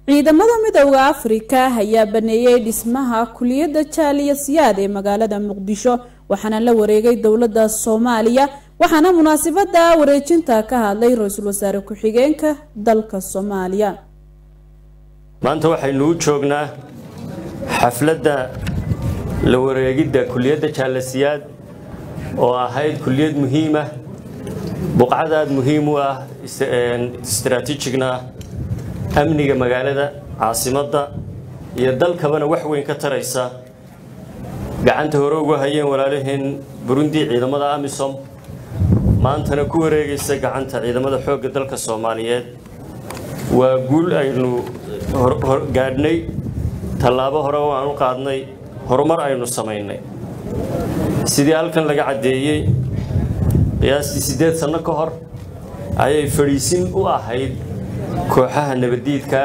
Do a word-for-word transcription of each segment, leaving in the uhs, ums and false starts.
ciidamada midowga Afrika ayaa baneeyay dhismaha kuliyada jaaliyasiyaad ee magaalada Muqdisho waxaana la wareegay dawladda Soomaaliya waxaana munaasabada wareejinta ka hadlay ra'iisul wasaare ku xigeenka dalka Soomaaliya. maanta waxaynu u joognaa xafladda la wareegidda kuliyada jaaliyasiyaad oo ahayd kuliyad muhiim ah buqcadaad muhiim u ah istiraatiijigna amniga magaalada caasimadda iyo dalkabana wax weyn ka taraysa gacanta hore ugu hayeen walaalaheen Burundi ciidamada AMISOM maantana ku wareegaysa gacanta ciidamada xoogga dalka Soomaaliyeed waa guul aynu gaadhnay talaabo hore oo aan u qaadnay horumar aynu sameynay sidii halkan laga cadeeyay qiyaastii sideed sano ka hor ayay fariisin u ahayd kooxaha nabadiidka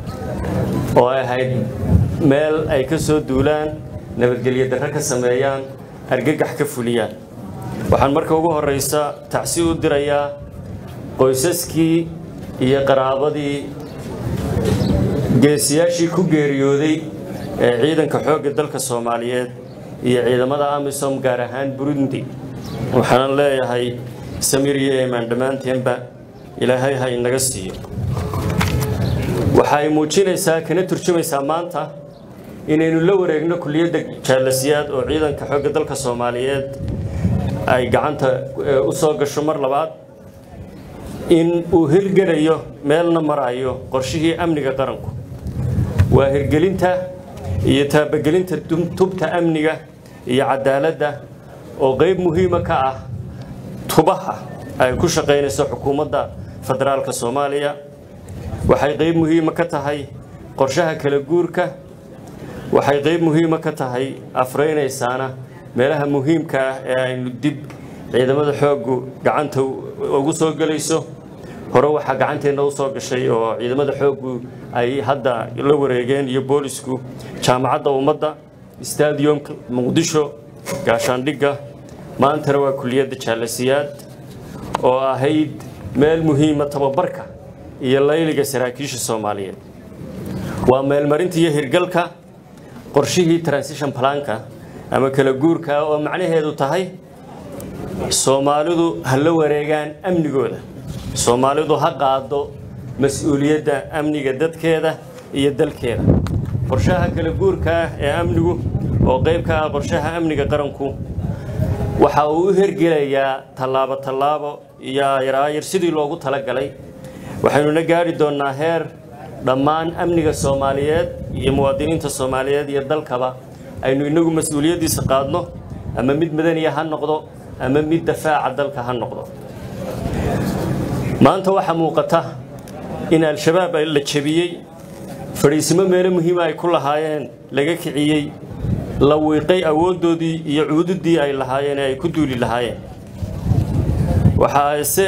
oo ay ahayd meel ay ka soo duulaan nabadgelyo darro ka sameeyaan argagax ka fuliyaan waxaan marka ugu horeysa tacsi u dirayaa qoysaskii iyo qaraabadii geesiyaashii ku geeriyooday ee ciidanka xoogga dalka Soomaaliyeed iyo ciidamada AMISOM gaar ahaan Burundi waxaan leeyahay samir iyo iimaan dhamaanteedba ilaahay ha inaga siiyo waxay muujinaysaa kana turjumaysaa maanta inaynu la wareegno kuliyada jaaliyasiyaad oo ciidanka xoogga dalka Soomaaliyeed ay gacanta u soo gasho mar labaad in uu hirgalayo meelna marayo qorshihii amniga qaranku waa hirgelinta iyo taabagelinta tubta amniga iyo cadaaladda oo qayb muhiim ka ah tubaha ay ku shaqeynayso xukuumadda federaalka Soomaaliya waxay qayb muhiim ka tahay qorshaha kala guurka waxay qayb muhiim ka tahay afreynaysaana meelaha muhiimka ah ee aynu dib ciidamada xooggu gacanta ugu soo galayso hore waxa gacanteena u soo gashay oo ciidamada xooggu ay hadda la wareegeen iyo boolisku jaamacadda ummadda stadiumka Muqdisho gaashaandhigga maantana waa kuliyada jaaliyasiyaad oo ahayd meel muhiim ah tababarka iyo layliga saraakiisha Soomaaliyeed waa meel marinta iyo hirgalka qorshihii transition planka ama kala guurka oo macnaheedu tahay Soomaalidu ha la wareegaan amnigooda Soomaalidu ha qaado mas'uuliyadda amniga dadkeeda iyo dalkeeda qorshaha kala guurka ee amnigu oo qayb ka ah qorshaha amniga qaranku waxa uu hirgelayaa talaabo talaabo iyo yaraayir sidii loogu talagalay waxaynu na gaari doonaa heer dhammaan amniga Soomaaliyeed iyo muwaadiniinta Soomaaliyeed iyo dalkaba aynu inagu mas'uuliyadiisa qaadno ama mid madani ha noqdo ama mid difaaca dalka ha noqdo maanta waxa muuqata in al-shabaab ay la jabiyay fariisimo meel muhiim ah ay ku lahaayeen laga kiciyay la wiiqay awoodoodii iyo cuududii ay lahaayeen ay ku duuli lahaayeen waxa ayse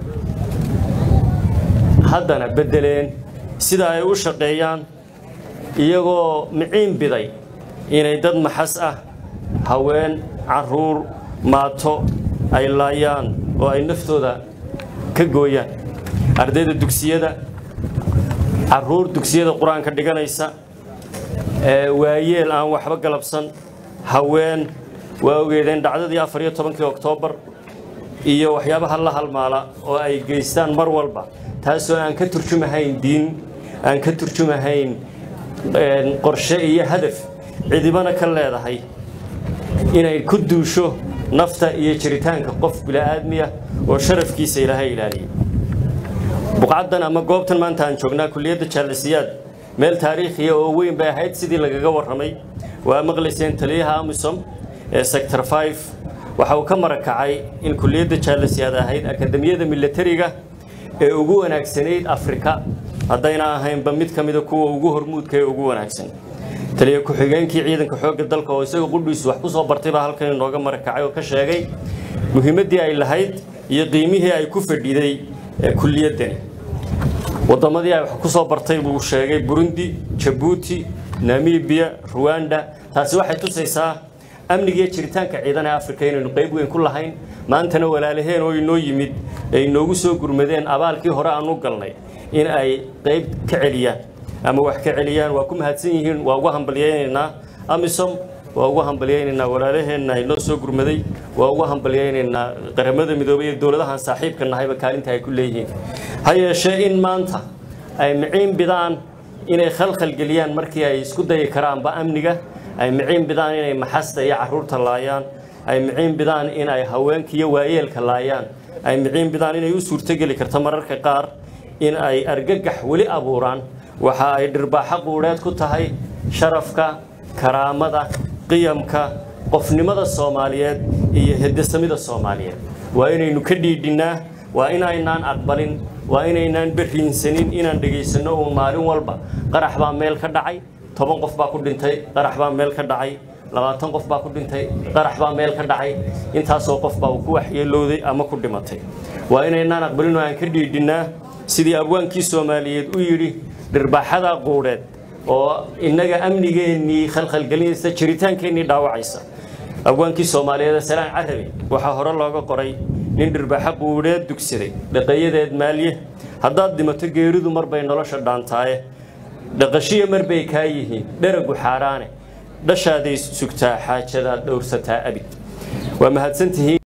haddana bedeleen sida ay u shaqeeyaan iyagoo miciin biday inay dad maxas ah haween caruur maato ay laayaan oo ay naftooda ka gooyaan ardayda dugsiyada caruur dugsiyada quraanka dhiganaysa ee waayeel aan waxba galabsan haween waa ogeedeen dhacdadii afar iyo tobankii Oktoobar iyo waxyaabaha la halmaala oo ay geystaan mar walba taasoo aan ka turjumahayn diin aan ka turjumahayn qorshe iyo hadaf cidibana ka leedahay inay ku duusho nafta iyo jiritaanka qof bini'aadmiya oo sharafkiisa Ilaahay ilaaliyo buqcadan ama goobtan maanta aan joognaa kuliyada jaaliyasiyaad meel taariikhi ah oo weyn bay ahayd sidii lagaga waramay waa maqlayseen taliyaha AMISOM ee sector five waxa uu ka marakacay in kuliyada jaaliyasiyaad ahayd akademiyada militariga ee ugu wanaagsanayd Afrika haddayna ahaynba mid kamid ah kuwa ugu hormuudka ee ugu wanaagsan taliya ku xigeenkii ciidanka xoogga dalka oo isaga qudhiis wax ku soo bartay baa halkan inooga marakacay oo ka sheegay muhiimadii ay lahayd iyo qiimihii ay ku fadhiday kuliyadani wadamadii ay wax ku soo bartay buu sheegay Burundi Djibouti Namibia Rwanda taasi waxay tusaysaa amniga jiritaanka ciidamada Afrika inaynu qayb weyn ku lahayn maantana walaalaheen oo inoo yimid ay noogu soo gurmadeen abaalkii hore aan u galnay in ay qayb ka celiyaan ama wax ka celiyaan waa ku mahadsan yihiin waa ugu hambalyeynayna amisom waa ugu hambalyeynayna walaalaheenna inoo soo gurmaday waa ugu hambalyeynayna qaramada midoobay iyo dawladahan saaxiibka nahayba kaalinta ay ku leeyihiin ha yeeshee in maanta ay miciin bidaan inay khalkhal geliyaan markii ay isku dayi karaanba amniga ay miciin bidaan inay maxasta iyo carruurta laayaan ay miciin bidaan in ay haweenka iyo waayeelka laayaan ay miciin bidaan inay u suurtogeli karto mararka qaar in ay argagax weli abuuraan waxa ay dhirbaaxo quudheed ku tahay sharafka karaamada qiyamka qofnimada Soomaaliyeed iyo hiddasamida Soomaaliyeed waa inaynu ka dhiidhinaa waa inaynaan aqbalin waa inaynaan bariinsanin inaan dhageysano oo maalin walba qarax baa meel ka dhacay toban qof baa ku dhintay qarax baa meel ka dhacay labaatan qof baa ku dhintay qarax baa meel ka dhacay intaas oo qof baa ku waxyeelowday ama ku dhimatay waa inaynaan aqbalin oo aan ka dhiidhinaa sidii abwaankii Soomaaliyeed u yiri dhirbaaxada quudheed oo inaga amnigeennii khalkhal gelinaysa jiritaankeenii dhaawacaysa abwaankii Soomaaliyeed Salaan Carabi waxa hore looga qoray nin dhirbaaxo quudheed dugsiday dhaqayadeed maaliye haddaad dhimato geeridu mar bay nolosha dhaantaaye dhaqashiye mar bay ka yihiin dharagu xaaraane dhashaaday sugtaa xaajada dhowrsataa abid waa mahadsantihiin